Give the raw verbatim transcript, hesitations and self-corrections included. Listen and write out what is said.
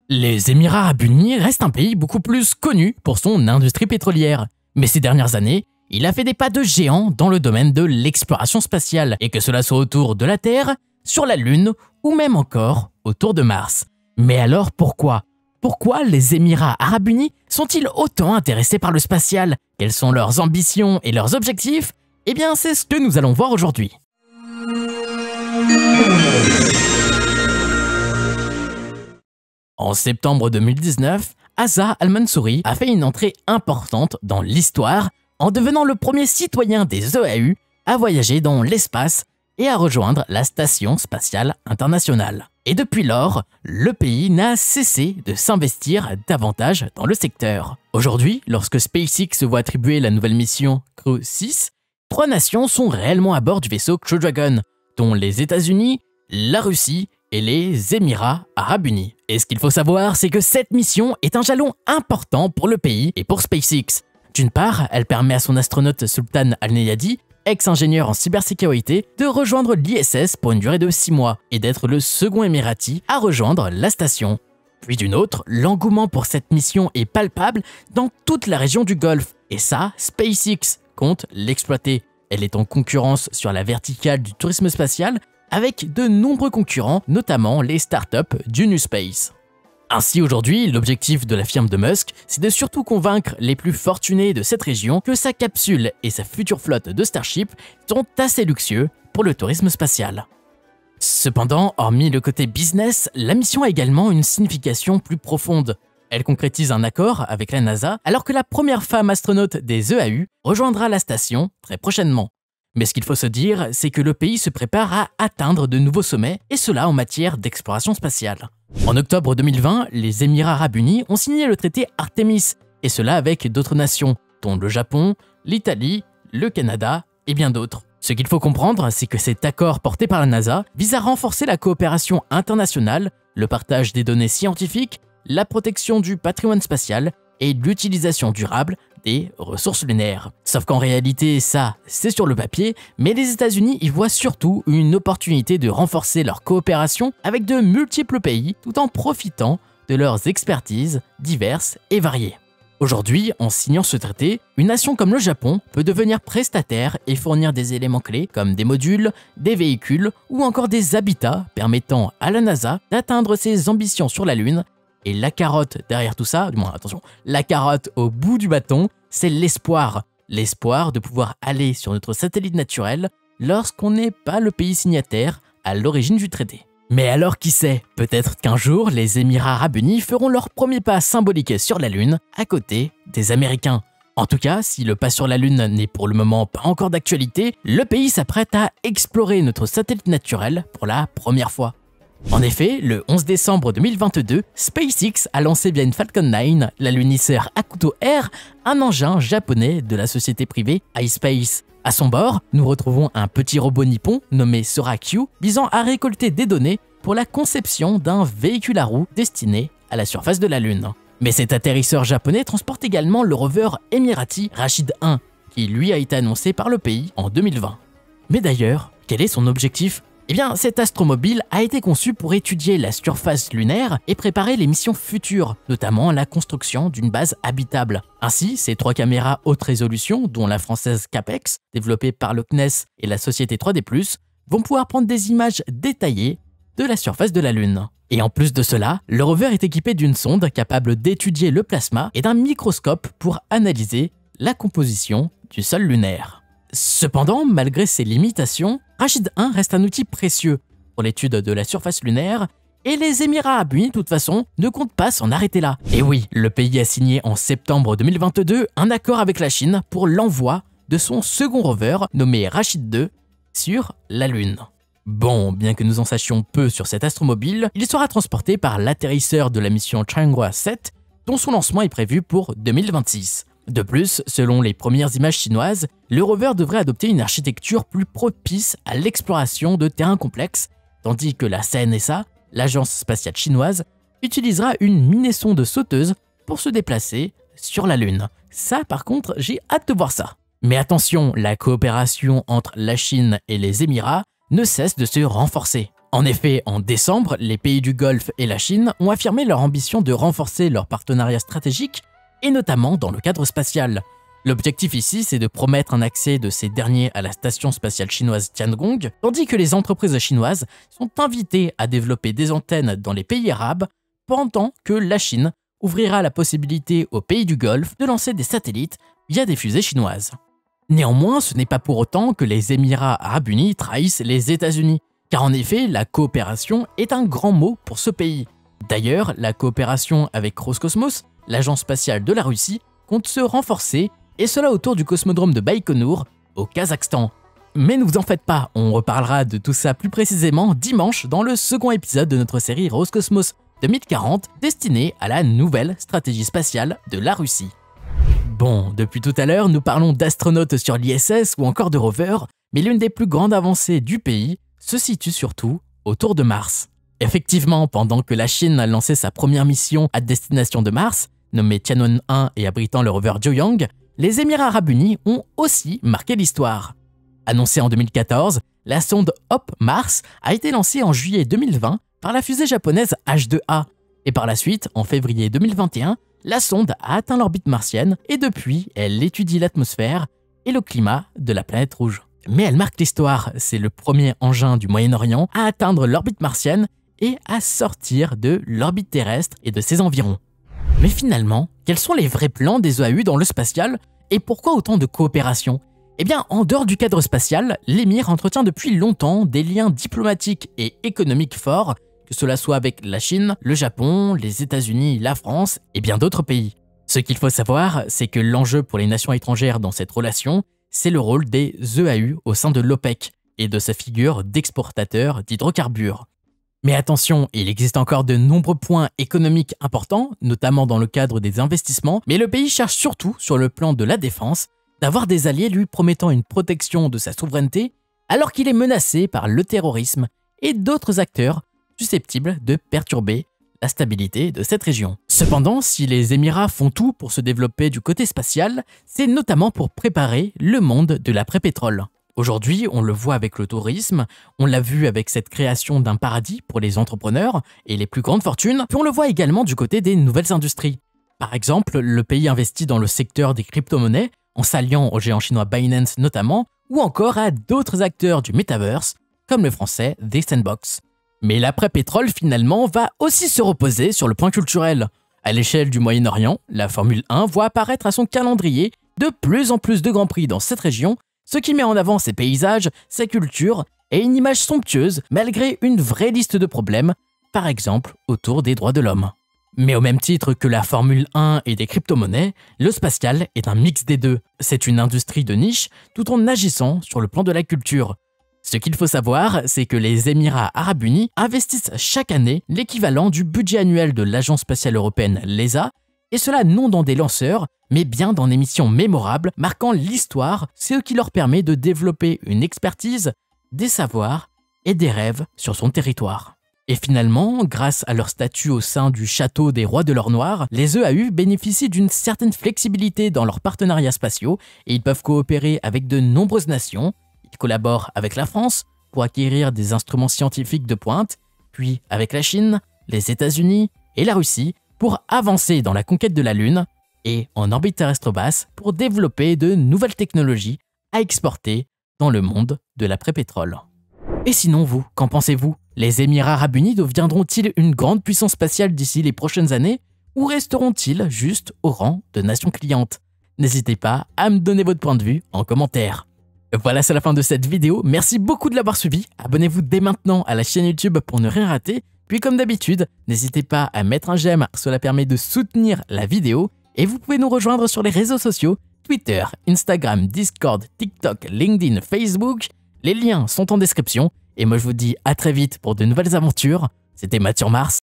Les Émirats arabes unis restent un pays beaucoup plus connu pour son industrie pétrolière. Mais ces dernières années, il a fait des pas de géant dans le domaine de l'exploration spatiale, et que cela soit autour de la Terre, sur la Lune ou même encore autour de Mars. Mais alors pourquoi Pourquoi les Émirats arabes unis sont-ils autant intéressés par le spatial? Quelles sont leurs ambitions et leurs objectifs? Eh bien, c'est ce que nous allons voir aujourd'hui. En septembre deux mille dix-neuf, Asa Al-Mansouri a fait une entrée importante dans l'histoire en devenant le premier citoyen des E A U à voyager dans l'espace et à rejoindre la Station spatiale internationale. Et depuis lors, le pays n'a cessé de s'investir davantage dans le secteur. Aujourd'hui, lorsque SpaceX se voit attribuer la nouvelle mission Crew six, trois nations sont réellement à bord du vaisseau Crew Dragon, dont les États-Unis, la Russie et les Émirats arabes unis. Et ce qu'il faut savoir, c'est que cette mission est un jalon important pour le pays et pour SpaceX. D'une part, elle permet à son astronaute Sultan Al-Neyadi, ex-ingénieur en cybersécurité, de rejoindre l'I S S pour une durée de six mois et d'être le second émirati à rejoindre la station. Puis d'une autre, l'engouement pour cette mission est palpable dans toute la région du Golfe. Et ça, SpaceX compte l'exploiter. Elle est en concurrence sur la verticale du tourisme spatial avec de nombreux concurrents, notamment les startups du New Space. Ainsi aujourd'hui, l'objectif de la firme de Musk, c'est de surtout convaincre les plus fortunés de cette région que sa capsule et sa future flotte de Starship sont assez luxueux pour le tourisme spatial. Cependant, hormis le côté business, la mission a également une signification plus profonde. Elle concrétise un accord avec la NASA alors que la première femme astronaute des E A U rejoindra la station très prochainement. Mais ce qu'il faut se dire, c'est que le pays se prépare à atteindre de nouveaux sommets, et cela en matière d'exploration spatiale. En octobre deux mille vingt, les Émirats arabes unis ont signé le traité Artemis, et cela avec d'autres nations, dont le Japon, l'Italie, le Canada et bien d'autres. Ce qu'il faut comprendre, c'est que cet accord porté par la NASA vise à renforcer la coopération internationale, le partage des données scientifiques, la protection du patrimoine spatial et l'utilisation durable des ressources lunaires. Sauf qu'en réalité, ça, c'est sur le papier, mais les États-Unis y voient surtout une opportunité de renforcer leur coopération avec de multiples pays tout en profitant de leurs expertises diverses et variées. Aujourd'hui, en signant ce traité, une nation comme le Japon peut devenir prestataire et fournir des éléments clés comme des modules, des véhicules ou encore des habitats permettant à la NASA d'atteindre ses ambitions sur la Lune. Et la carotte derrière tout ça, du moins attention, la carotte au bout du bâton, c'est l'espoir. L'espoir de pouvoir aller sur notre satellite naturel lorsqu'on n'est pas le pays signataire à l'origine du traité. Mais alors qui sait, peut-être qu'un jour les Émirats arabes unis feront leur premier pas symbolique sur la Lune à côté des Américains. En tout cas, si le pas sur la Lune n'est pour le moment pas encore d'actualité, le pays s'apprête à explorer notre satellite naturel pour la première fois. En effet, le onze décembre deux mille vingt-deux, SpaceX a lancé via une Falcon neuf, la lunisseur Hakuto R, un engin japonais de la société privée iSpace. À son bord, nous retrouvons un petit robot nippon nommé Sora Q visant à récolter des données pour la conception d'un véhicule à roues destiné à la surface de la Lune. Mais cet atterrisseur japonais transporte également le rover émirati Rashid un, qui lui a été annoncé par le pays en deux mille vingt. Mais d'ailleurs, quel est son objectif ? Eh bien, cet astromobile a été conçu pour étudier la surface lunaire et préparer les missions futures, notamment la construction d'une base habitable. Ainsi, ces trois caméras haute résolution, dont la française Capex, développée par le C N E S et la société trois D plus, vont pouvoir prendre des images détaillées de la surface de la Lune. Et en plus de cela, le rover est équipé d'une sonde capable d'étudier le plasma et d'un microscope pour analyser la composition du sol lunaire. Cependant, malgré ses limitations, Rashid un reste un outil précieux pour l'étude de la surface lunaire et les Émirats arabes unis, de toute façon, ne comptent pas s'en arrêter là. Et oui, le pays a signé en septembre deux mille vingt-deux un accord avec la Chine pour l'envoi de son second rover nommé Rashid deux sur la Lune. Bon, bien que nous en sachions peu sur cet astromobile, il sera transporté par l'atterrisseur de la mission Changhua sept, dont son lancement est prévu pour deux mille vingt-six. De plus, selon les premières images chinoises, le rover devrait adopter une architecture plus propice à l'exploration de terrains complexes, tandis que la C N S A, l'agence spatiale chinoise, utilisera une mini-sonde sauteuse pour se déplacer sur la Lune. Ça, par contre, j'ai hâte de voir ça. Mais attention, la coopération entre la Chine et les Émirats ne cesse de se renforcer. En effet, en décembre, les pays du Golfe et la Chine ont affirmé leur ambition de renforcer leur partenariat stratégique, et notamment dans le cadre spatial. L'objectif ici, c'est de promettre un accès de ces derniers à la station spatiale chinoise Tiangong, tandis que les entreprises chinoises sont invitées à développer des antennes dans les pays arabes, pendant que la Chine ouvrira la possibilité aux pays du Golfe de lancer des satellites via des fusées chinoises. Néanmoins, ce n'est pas pour autant que les Émirats arabes unis trahissent les États-Unis, car en effet, la coopération est un grand mot pour ce pays. D'ailleurs, la coopération avec Roscosmos, l'agence spatiale de la Russie, compte se renforcer, et cela autour du cosmodrome de Baïkonour, au Kazakhstan. Mais ne vous en faites pas, on reparlera de tout ça plus précisément dimanche dans le second épisode de notre série Roscosmos deux mille quarante, destinée à la nouvelle stratégie spatiale de la Russie. Bon, depuis tout à l'heure, nous parlons d'astronautes sur l'I S S ou encore de rovers, mais l'une des plus grandes avancées du pays se situe surtout autour de Mars. Effectivement, pendant que la Chine a lancé sa première mission à destination de Mars, nommée Tianwen un et abritant le rover Zhuoyang, les Émirats arabes unis ont aussi marqué l'histoire. Annoncée en deux mille quatorze, la sonde Hope Mars a été lancée en juillet deux mille vingt par la fusée japonaise H deux A, et par la suite, en février deux mille vingt et un, la sonde a atteint l'orbite martienne et depuis, elle étudie l'atmosphère et le climat de la planète rouge. Mais elle marque l'histoire, c'est le premier engin du Moyen-Orient à atteindre l'orbite martienne et à sortir de l'orbite terrestre et de ses environs. Mais finalement, quels sont les vrais plans des E A U dans le spatial et pourquoi autant de coopération? Eh bien, en dehors du cadre spatial, l'émir entretient depuis longtemps des liens diplomatiques et économiques forts, que cela soit avec la Chine, le Japon, les États-Unis, la France et bien d'autres pays. Ce qu'il faut savoir, c'est que l'enjeu pour les nations étrangères dans cette relation, c'est le rôle des E A U au sein de l'OPEC et de sa figure d'exportateur d'hydrocarbures. Mais attention, il existe encore de nombreux points économiques importants, notamment dans le cadre des investissements, mais le pays cherche surtout, sur le plan de la défense, d'avoir des alliés lui promettant une protection de sa souveraineté, alors qu'il est menacé par le terrorisme et d'autres acteurs susceptibles de perturber la stabilité de cette région. Cependant, si les Émirats font tout pour se développer du côté spatial, c'est notamment pour préparer le monde de l'après-pétrole. Aujourd'hui, on le voit avec le tourisme, on l'a vu avec cette création d'un paradis pour les entrepreneurs et les plus grandes fortunes, puis on le voit également du côté des nouvelles industries. Par exemple, le pays investit dans le secteur des crypto-monnaies, en s'alliant au géant chinois Binance notamment, ou encore à d'autres acteurs du metaverse, comme le français The Sandbox. Mais l'après-pétrole finalement va aussi se reposer sur le point culturel. À l'échelle du Moyen-Orient, la Formule un voit apparaître à son calendrier de plus en plus de grands prix dans cette région, ce qui met en avant ses paysages, sa culture et une image somptueuse malgré une vraie liste de problèmes, par exemple autour des droits de l'homme. Mais au même titre que la Formule un et des crypto-monnaies, le spatial est un mix des deux. C'est une industrie de niche tout en agissant sur le plan de la culture. Ce qu'il faut savoir, c'est que les Émirats arabes unis investissent chaque année l'équivalent du budget annuel de l'Agence spatiale européenne l'E S A, et cela non dans des lanceurs, mais bien dans des missions mémorables marquant l'histoire, ce qui leur permet de développer une expertise, des savoirs et des rêves sur son territoire. Et finalement, grâce à leur statut au sein du château des rois de l'or noir, les E A U bénéficient d'une certaine flexibilité dans leurs partenariats spatiaux et ils peuvent coopérer avec de nombreuses nations. Ils collaborent avec la France pour acquérir des instruments scientifiques de pointe, puis avec la Chine, les États-Unis et la Russie pour avancer dans la conquête de la Lune et en orbite terrestre basse pour développer de nouvelles technologies à exporter dans le monde de l'après-pétrole. Et sinon vous, qu'en pensez-vous? Les Émirats arabes unis deviendront-ils une grande puissance spatiale d'ici les prochaines années ou resteront-ils juste au rang de nation cliente? N'hésitez pas à me donner votre point de vue en commentaire. Voilà, c'est la fin de cette vidéo. Merci beaucoup de l'avoir suivi. Abonnez-vous dès maintenant à la chaîne YouTube pour ne rien rater. Puis comme d'habitude, n'hésitez pas à mettre un j'aime, cela permet de soutenir la vidéo. Et vous pouvez nous rejoindre sur les réseaux sociaux, Twitter, Instagram, Discord, TikTok, LinkedIn, Facebook. Les liens sont en description. Et moi je vous dis à très vite pour de nouvelles aventures. C'était Matt sur Mars.